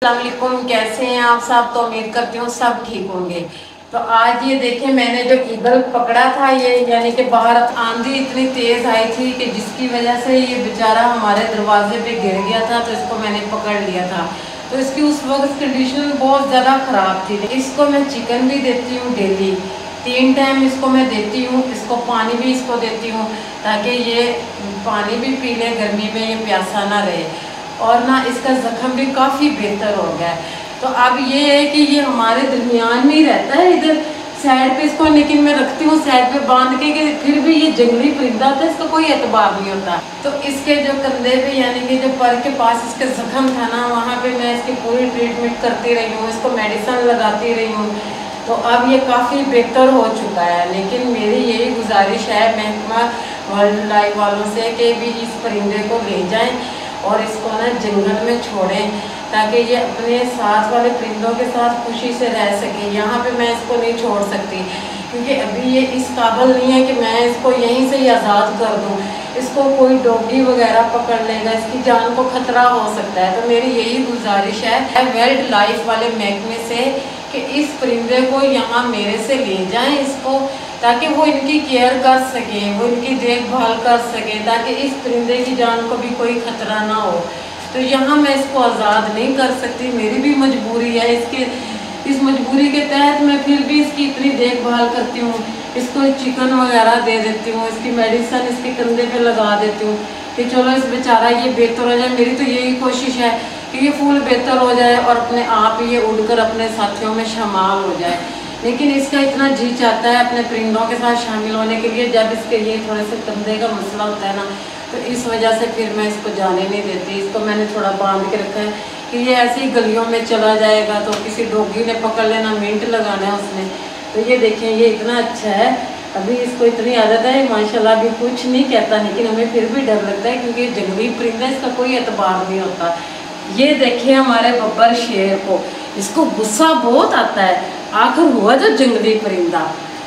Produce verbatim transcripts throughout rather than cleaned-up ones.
अस्सलाम वालेकुम, कैसे हैं आप सब। तो उम्मीद करती हूँ सब ठीक होंगे। तो आज ये देखें, मैंने जो ईगल पकड़ा था ये, यानी कि बाहर आंधी इतनी तेज आई थी कि जिसकी वजह से ये बेचारा हमारे दरवाजे पे गिर गया था। तो इसको मैंने पकड़ लिया था। तो इसकी उस वक्त कंडीशन बहुत ज़्यादा ख़राब थी। इसको मैं चिकन भी देती हूँ डेली, तीन टाइम इसको मैं देती हूँ। इसको पानी भी इसको देती हूँ ताकि ये पानी भी पी ले, गर्मी में ये प्यासा ना रहे। और ना इसका ज़ख्म भी काफ़ी बेहतर हो गया है। तो अब ये है कि ये हमारे दरमियान में ही रहता है इधर साइड पे इसको, लेकिन मैं रखती हूँ साइड पे बांध के कि फिर भी ये जंगली परिंदा था, इसका कोई एतबार नहीं होता। तो इसके जो कंधे पे यानी कि जो पर के पास इसका जख्म था ना, वहाँ पे मैं इसकी पूरी ट्रीटमेंट करती रही हूँ, इसको मेडिसिन लगाती रही हूँ। तो अब ये काफ़ी बेहतर हो चुका है। लेकिन मेरी यही गुजारिश है महकमा वाइल्ड लाइफ वालों से कि भी इस परिंदे को ले जाएं और इसको ना जंगल में छोड़ें ताकि ये अपने साथ वाले परिंदों के साथ खुशी से रह सके। यहाँ पे मैं इसको नहीं छोड़ सकती क्योंकि अभी ये इस काबिल नहीं है कि मैं इसको यहीं से ही आज़ाद कर दूँ। इसको कोई डॉगी वगैरह पकड़ लेगा, इसकी जान को खतरा हो सकता है। तो मेरी यही गुजारिश है वाइल्ड लाइफ वाले महकमे से कि इस परिंदे को यहाँ मेरे से ले जाएं इसको, ताकि वो इनकी केयर कर सकें, वो इनकी देखभाल कर सकें, ताकि इस परिंदे की जान को भी कोई खतरा ना हो। तो यहाँ मैं इसको आज़ाद नहीं कर सकती, मेरी भी मजबूरी है। इसके इस मजबूरी के तहत मैं फिर भी इसकी इतनी देखभाल करती हूँ। इसको चिकन वगैरह दे देती हूँ, इसकी मेडिसिन इसके कंधे पे लगा देती हूँ कि चलो इस बेचारा ये बेहतर हो जाए। मेरी तो यही कोशिश है कि ये फूल बेहतर हो जाए और अपने आप ये उड़कर अपने साथियों में शामिल हो जाए। लेकिन इसका इतना जी चाहता है अपने परिंदों के साथ शामिल होने के लिए, जब इसके ये थोड़े से कंधे का मसला होता है ना, तो इस वजह से फिर मैं इसको जाने नहीं देती। इसको मैंने थोड़ा बांध के रखा है कि ये ऐसी ही गलियों में चला जाएगा तो किसी डॉगी ने पकड़ लेना, मिंट लगाना है उसने। तो ये देखें, ये इतना अच्छा है, अभी इसको इतनी आदत है माशाल्लाह, अभी कुछ नहीं कहता। लेकिन हमें फिर भी डर लगता है क्योंकि जंगली परिंदा, इसका कोई एतबार नहीं होता। ये देखिए हमारे बब्बर शेर को, इसको गुस्सा बहुत आता है, आखिर हुआ जो जंगली परिंदा।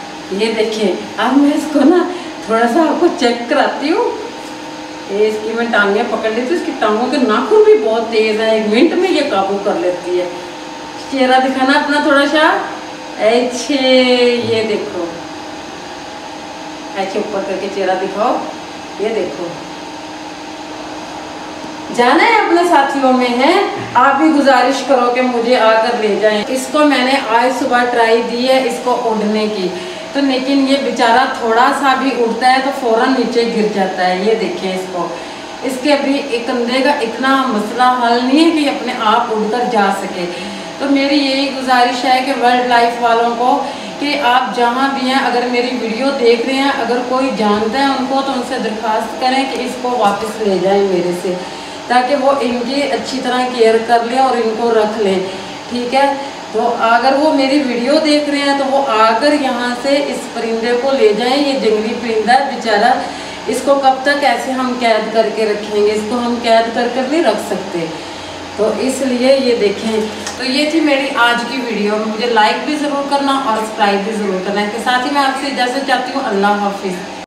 ये देखिए, अब मैं इसको ना थोड़ा सा आपको चेक कराती हूँ। ये इसकी मैं टांगें पकड़ लेती हूँ, इसकी टांगों के नाखून भी बहुत तेज है, एक मिनट में ये काबू कर लेती है। चेहरा दिखाना अपना थोड़ा सा, ऐसे ये देखो, ऐसे ऊपर करके चेहरा दिखाओ, ये देखो। जाना है अपने साथियों में है, आप भी गुजारिश करो कि मुझे आकर ले जाएं। इसको मैंने आज सुबह ट्राई दी है इसको उड़ने की, तो लेकिन ये बेचारा थोड़ा सा भी उड़ता है तो फौरन नीचे गिर जाता है। ये देखें इसको, इसके अभी एक कंधे का इतना मसला हल नहीं है कि अपने आप उड़कर जा सके। तो मेरी यही गुजारिश है कि वाइल्ड लाइफ वालों को कि आप जहाँ भी हैं, अगर मेरी वीडियो देख रहे हैं, अगर कोई जानता है उनको, तो उनसे दरख्वास्त करें कि इसको वापस ले जाएं मेरे से, ताकि वो इनकी अच्छी तरह केयर कर लें और इनको रख लें। ठीक है, तो अगर वो मेरी वीडियो देख रहे हैं तो वो आकर यहाँ से इस परिंदे को ले जाएं। ये जंगली परिंदा बेचारा, इसको कब तक ऐसे हम कैद करके रखेंगे, इसको हम कैद कर कर नहीं रख सकते। तो इसलिए ये देखें, तो ये थी मेरी आज की वीडियो। मुझे लाइक भी ज़रूर करना और सब्सक्राइब भी ज़रूर करना। इसके साथ ही मैं आपसे इजाज़त चाहती हूँ। अल्लाह हाफिज़।